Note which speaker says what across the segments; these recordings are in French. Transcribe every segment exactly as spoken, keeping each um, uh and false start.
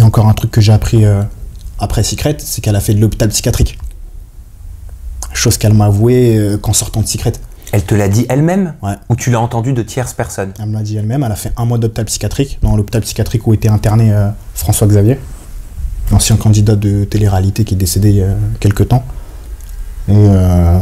Speaker 1: encore un truc que j'ai appris euh, après Secret, c'est qu'elle a fait de l'hôpital psychiatrique. Chose qu'elle m'a avoué euh, qu'en sortant de Secret.
Speaker 2: Elle te l'a dit elle-même?
Speaker 1: Ouais.
Speaker 2: Ou tu l'as entendu de tierces personnes?
Speaker 1: Elle me l'a dit elle-même, elle a fait un mois d'hôpital psychiatrique, dans l'hôpital psychiatrique où était interné euh, François Xavier, l'ancien candidat de télé-réalité qui est décédé il y a quelques temps. Et, euh,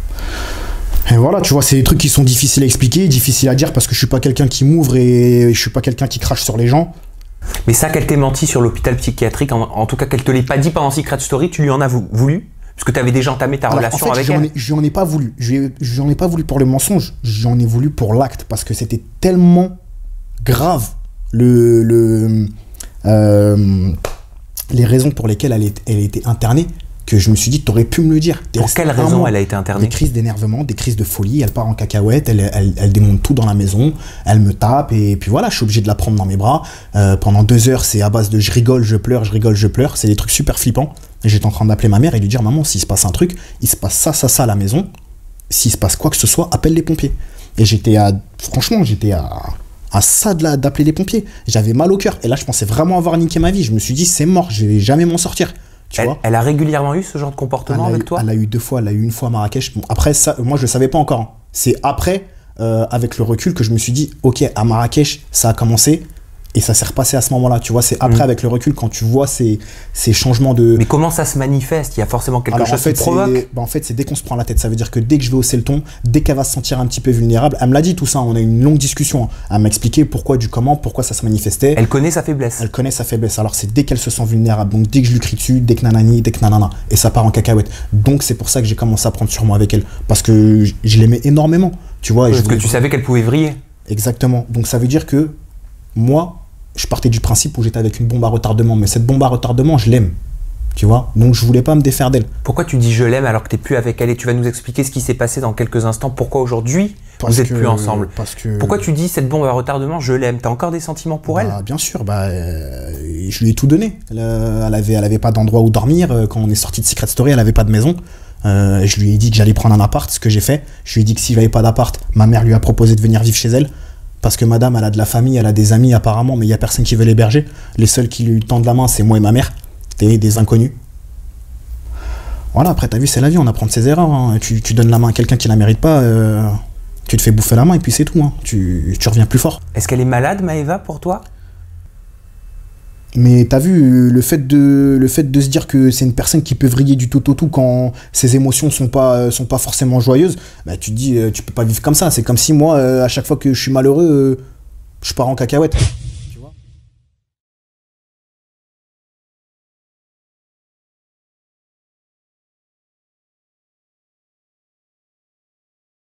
Speaker 1: et voilà, tu vois, c'est des trucs qui sont difficiles à expliquer, difficiles à dire, parce que je suis pas quelqu'un qui m'ouvre et je suis pas quelqu'un qui crache sur les gens.
Speaker 2: Mais ça, qu'elle t'ait menti sur l'hôpital psychiatrique, en, en tout cas qu'elle te l'ait pas dit pendant Secret Story, tu lui en as voulu? Parce que tu avais déjà entamé ta
Speaker 1: Alors,
Speaker 2: relation
Speaker 1: en fait,
Speaker 2: avec
Speaker 1: j'en
Speaker 2: elle.
Speaker 1: ai, j'en ai pas voulu. J'en ai pas voulu pour le mensonge, j'en ai voulu pour l'acte, parce que c'était tellement grave le, le, euh, les raisons pour lesquelles elle, est, elle était internée, que je me suis dit, tu aurais pu me le dire.
Speaker 2: Pour quelle raison elle a été internée?
Speaker 1: Des crises d'énervement, des crises de folie, elle part en cacahuète, elle, elle, elle démonte tout dans la maison, elle me tape, et puis voilà, je suis obligé de la prendre dans mes bras. Euh, pendant deux heures, c'est à base de je rigole, je pleure, je rigole, je pleure. C'est des trucs super flippants. Et j'étais en train d'appeler ma mère et lui dire, maman, s'il se passe un truc, il se passe ça, ça, ça à la maison, s'il se passe quoi que ce soit, appelle les pompiers. Et j'étais à, franchement, j'étais à, à ça de la, d'appeler les pompiers. J'avais mal au cœur. Et là, je pensais vraiment avoir niqué ma vie. Je me suis dit, c'est mort, je vais jamais m'en sortir. Tu
Speaker 2: elle,
Speaker 1: vois,
Speaker 2: elle a régulièrement eu ce genre de comportement avec
Speaker 1: eu,
Speaker 2: toi?
Speaker 1: Elle a eu deux fois, elle a eu une fois à Marrakech. Bon, après, ça, moi, je le savais pas encore. Hein. C'est après, euh, avec le recul, que je me suis dit, ok, à Marrakech, ça a commencé. Et ça s'est repassé à ce moment-là, tu vois, c'est après, mmh. avec le recul, quand tu vois ces, ces changements de...
Speaker 2: Mais comment ça se manifeste? Il y a forcément quelque
Speaker 1: Alors,
Speaker 2: chose
Speaker 1: en fait,
Speaker 2: qui provoque?
Speaker 1: bah, en fait, c'est dès qu'on se prend la tête. Ça veut dire que dès que je vais hausser le ton, dès qu'elle va se sentir un petit peu vulnérable, elle me l'a dit tout ça, on a eu une longue discussion. Hein. Elle m'a expliqué pourquoi, du comment, pourquoi ça se manifestait.
Speaker 2: Elle connaît sa faiblesse.
Speaker 1: Elle connaît sa faiblesse. Alors, c'est dès qu'elle se sent vulnérable. Donc, dès que je lui crie dessus, dès que nanani, dès que nanana. Et ça part en cacahuète. Donc, c'est pour ça que j'ai commencé à prendre sur moi avec elle. Parce que je, je l'aimais énormément. Tu vois,
Speaker 2: Parce
Speaker 1: je
Speaker 2: que tu savais qu'elle pouvait vriller.
Speaker 1: Exactement. Donc, ça veut dire que moi, je partais du principe où j'étais avec une bombe à retardement, mais cette bombe à retardement, je l'aime, tu vois, donc je voulais pas me défaire d'elle.
Speaker 2: Pourquoi tu dis je l'aime alors que tu n'es plus avec elle? Et tu vas nous expliquer ce qui s'est passé dans quelques instants, pourquoi aujourd'hui vous n'êtes plus ensemble?
Speaker 1: Parce que...
Speaker 2: Pourquoi tu dis cette bombe à retardement, je l'aime? Tu as encore des sentiments pour
Speaker 1: bah,
Speaker 2: elle?
Speaker 1: Bien sûr, bah, euh, je lui ai tout donné. Elle, elle, avait, elle avait pas d'endroit où dormir, quand on est sorti de Secret Story, elle avait pas de maison. Euh, je lui ai dit que j'allais prendre un appart, ce que j'ai fait. Je lui ai dit que s'il n'avait pas d'appart, ma mère lui a proposé de venir vivre chez elle. Parce que madame, elle a de la famille, elle a des amis apparemment, mais il n'y a personne qui veut l'héberger. Les seuls qui lui tendent la main, c'est moi et ma mère. Des, des inconnus. Voilà, après, t'as vu, c'est la vie, on apprend de ses erreurs. Hein. Tu, tu donnes la main à quelqu'un qui la mérite pas, euh, tu te fais bouffer la main et puis c'est tout. Hein. Tu, tu reviens plus fort.
Speaker 2: Est-ce qu'elle est malade, Maëva, pour toi?
Speaker 1: Mais t'as vu, le fait, de, le fait de se dire que c'est une personne qui peut vriller du tout au tout quand ses émotions sont pas, sont pas forcément joyeuses, bah tu te dis, tu peux pas vivre comme ça. C'est comme si moi, à chaque fois que je suis malheureux, je pars en cacahuète.